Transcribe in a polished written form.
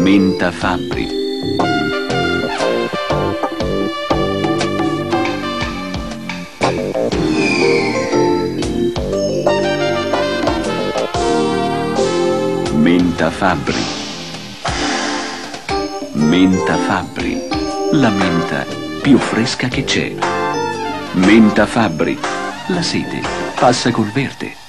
Menta Fabbri. Menta Fabbri. Menta Fabbri. La menta più fresca che c'è. Menta Fabbri. La sete passa col verde.